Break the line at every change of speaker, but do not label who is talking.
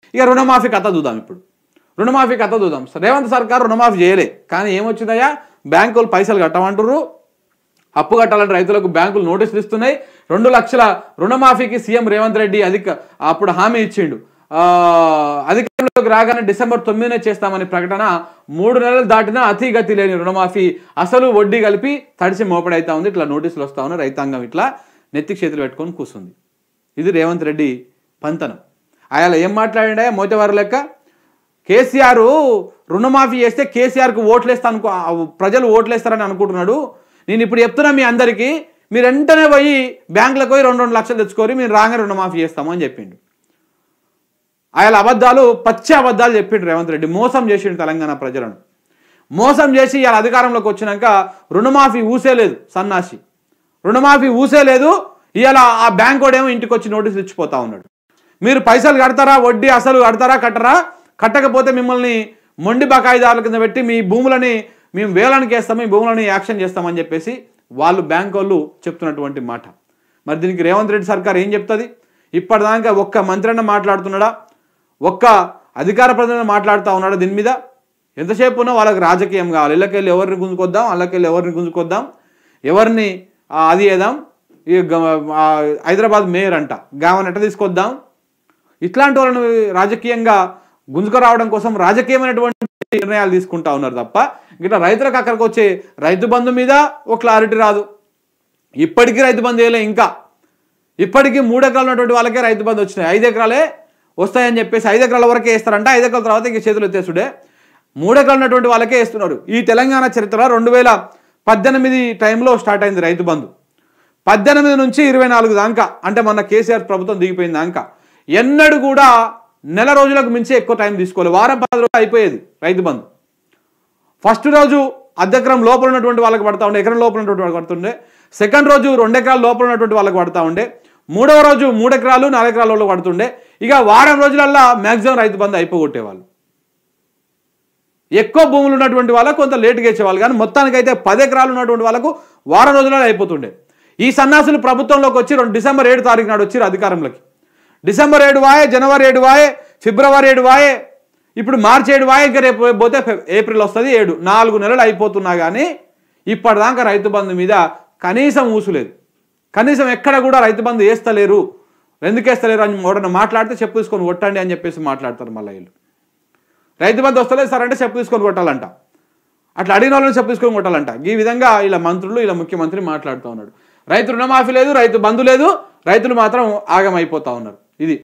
ఇక రుణమాఫీ కథ చూద్దాం. ఇప్పుడు రుణమాఫీ కథ చూద్దాం. రేవంత్ సర్కార్ రుణమాఫీ చేయలే, కానీ ఏమొచ్చిందయ్యా, బ్యాంకులు పైసలు కట్టమంటుర్రు, అప్పు కట్టాలంటే రైతులకు బ్యాంకులు నోటీసులు ఇస్తున్నాయి. 2 లక్షల రుణమాఫీకి సీఎం రేవంత్ రెడ్డి అప్పుడు హామీ ఇచ్చిండు. అధికారంలోకి రాగానే డిసెంబర్ 9నే చేస్తామని ప్రకటన. 3 నెలలు దాటినా అతిగతి లేని రుణమాఫీ, అసలు వడ్డీ కలిపి తడిసి మోపడైతా ఉంది. ఇట్లా నోటీసులు వస్తా ఉన్నాయి. రైతాంగం ఇట్లా నెత్తికి చేతులు పెట్టుకొని కూర్చుంది. ఇది రేవంత్ రెడ్డి పంతనం. ఆయన ఏం మాట్లాడిండా మోతేవారు లెక్క. కేసీఆర్ రుణమాఫీ చేస్తే కేసీఆర్కు ఓట్లేస్తా ప్రజలు ఓట్లేస్తారని అనుకుంటున్నాడు. నేను ఇప్పుడు చెప్తున్నా మీ అందరికీ, మీరు వెంటనే పోయి బ్యాంకులకు పోయి 2 లక్షలు తెచ్చుకొని మీరు రాగానే రుణమాఫీ చేస్తాము అని చెప్పిండు. ఆయన అబద్ధాలు, పచ్చి అబద్ధాలు చెప్పిండు రేవంత్ రెడ్డి. మోసం చేసిండు తెలంగాణ ప్రజలను. మోసం చేసి ఇవాళ అధికారంలోకి వచ్చినాక రుణమాఫీ ఊసేలేదు. సన్నాసి రుణమాఫీ ఊసేలేదు. ఇవాళ ఆ బ్యాంక్ వాడేమో ఇంటికి వచ్చి నోటీసులు ఇచ్చిపోతా ఉన్నాడు. మీరు పైసలు కడతారా, వడ్డీ అసలు కడతారా, కట్టరా, కట్టకపోతే మిమ్మల్ని మొండి బకాయిదారుల కింద పెట్టి మీ భూములని మేము వేలానికి వేస్తాము, మీ భూములని యాక్షన్ చేస్తామని చెప్పేసి వాళ్ళు బ్యాంక్ వాళ్ళు చెప్తున్నటువంటి మాట. మరి దీనికి రేవంత్ రెడ్డి సర్కార్ ఏం చెప్తుంది? ఇప్పటిదాకా ఒక్క మంత్రి అన్న మాట్లాడుతున్నాడా? ఒక్క అధికార ప్రతినిధి మాట్లాడుతూ ఉన్నాడా? దీని మీద ఎంతసేపు ఉన్నా వాళ్ళకి రాజకీయం కావాలి. ఇళ్ళకెళ్ళి ఎవరిని గుంజుకొద్దాం, అల్లకెళ్ళి ఎవరిని గుంజుకొద్దాం, ఎవరిని అది ఏదాం, ఈ హైదరాబాద్ మేయర్ అంట గావన్ ఎట్ట తీసుకొద్దాం, ఇట్లాంటి వాళ్ళని రాజకీయంగా గుంజుకు రావడం కోసం రాజకీయమైనటువంటి నిర్ణయాలు తీసుకుంటా ఉన్నారు తప్ప ఇట్లా రైతులకు అక్కడికి వచ్చే రైతు బంధు మీద ఒక క్లారిటీ రాదు. ఇప్పటికీ రైతు బంధు వేయలే. ఇంకా ఇప్పటికీ 3 ఎకరాలు ఉన్నటువంటి వాళ్ళకే రైతు బంధు వచ్చినాయి. 5 ఎకరాలే వస్తాయని చెప్పేసి 5 ఎకరాల వరకే వేస్తారంట. 5 ఎకరాల తర్వాత ఇంక చేతులు ఎత్తేసుడే. 3 ఎకరాలు ఉన్నటువంటి వాళ్ళకే వేస్తున్నారు. ఈ తెలంగాణ చరిత్ర 2018 టైంలో స్టార్ట్ అయింది రైతు బంధు. 18 నుంచి 24 దాకా, అంటే మన కేసీఆర్ ప్రభుత్వం దిగిపోయింది దాకా ఎన్నడూ కూడా నెల రోజులకు మించి ఎక్కువ టైం తీసుకోవాలి. వారం 10 రోజులు అయిపోయేది రైతు బంధు. ఫస్ట్ రోజు అర్ధెకరం లోపల ఉన్నటువంటి వాళ్ళకి పడతా ఉండే, ఎకరం లోపల ఉన్నటువంటి వాళ్ళకి పడుతుండే. సెకండ్ రోజు 2 ఎకరాల లోపల ఉన్నటువంటి వాళ్ళకి పడతా ఉండే. 3వ రోజు 3 ఎకరాలు 4 ఎకరాల వాళ్ళకి పడుతుండే. ఇక వారం రోజులల్లా మ్యాక్సిమం రైతు బంధు అయిపోగొట్టేవాళ్ళు. ఎక్కువ భూములు ఉన్నటువంటి వాళ్ళకు కొంత లేటుగా ఇచ్చేవాళ్ళు, కానీ మొత్తానికైతే 10 ఎకరాలు ఉన్నటువంటి వాళ్ళకు వారం రోజులలో అయిపోతుండే. ఈ సన్నాసులు ప్రభుత్వంలోకి వచ్చి డిసెంబర్ 7 తారీఖు నాడు వచ్చి అధికారంలోకి. డిసెంబర్ 7 వాయే, జనవరి 7 వాయే, ఫిబ్రవరి 7 వాయే, ఇప్పుడు మార్చి 7 వాయే, ఇంకా రేపు పోతే ఏప్రిల్ వస్తుంది 7. 4 నెలలు అయిపోతున్నా కానీ ఇప్పటిదాకా రైతు బంధు మీద కనీసం ఊసులేదు. కనీసం ఎక్కడ కూడా రైతు బంధు వేస్తలేరు. ఎందుకు వేస్తలేరు అని ఎవడన్నా మాట్లాడితే చెప్పు తీసుకొని కొట్టండి అని చెప్పేసి మాట్లాడతారు. మళ్ళీ వీళ్ళు రైతు బంధు వస్తలేదు సార్ అంటే చెప్పు తీసుకొని కొట్టాలంట. అట్లా అడిగిన వాళ్ళని చెప్పు తీసుకొని కొట్టాలంట. ఈ విధంగా ఇలా మంత్రులు, ఇలా ముఖ్యమంత్రి మాట్లాడుతూ ఉన్నాడు. రైతు రుణమాఫీ లేదు, రైతు బంధు లేదు, రైతులు మాత్రం ఆగమైపోతూ ఉన్నారు.